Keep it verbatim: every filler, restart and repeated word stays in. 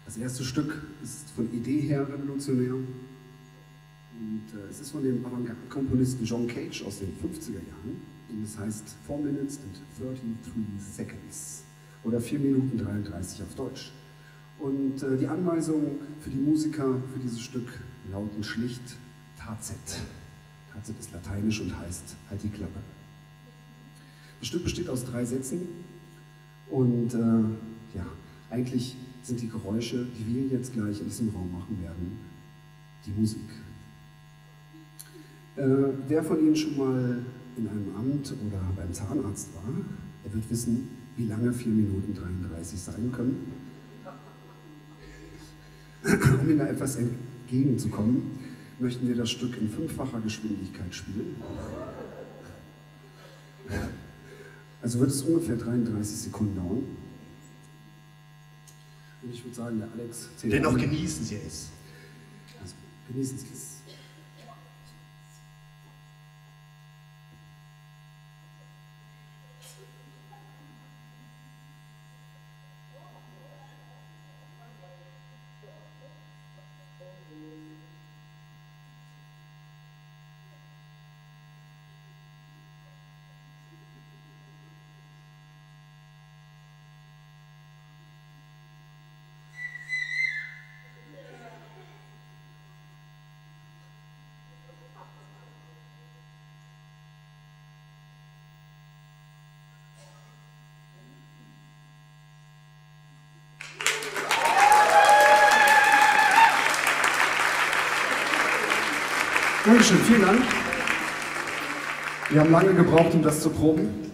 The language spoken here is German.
Das erste Stück ist von Idee her revolutionär und äh, es ist von dem Avantgarde-Komponisten John Cage aus den fünfziger Jahren und es heißt four minutes and thirty-three seconds oder vier Minuten dreiunddreißig auf Deutsch. Und äh, die Anweisungen für die Musiker für dieses Stück lauten schlicht Tazet. Tazet ist lateinisch und heißt halt die Klappe. Das Stück besteht aus drei Sätzen und äh, ja, eigentlich sind die Geräusche, die wir jetzt gleich in diesem Raum machen werden, die Musik. Äh, wer von Ihnen schon mal in einem Amt oder beim Zahnarzt war, der wird wissen, wie lange vier Minuten dreiunddreißig sein können. Um Ihnen da etwas entgegenzukommen, möchten wir das Stück in fünffacher Geschwindigkeit spielen. Also wird es ungefähr dreiunddreißig Sekunden dauern. Und ich würde sagen, der Alex zählt. Dennoch genießen Sie es. Also, genießen Sie es. Dankeschön, vielen Dank. Wir haben lange gebraucht, um das zu proben.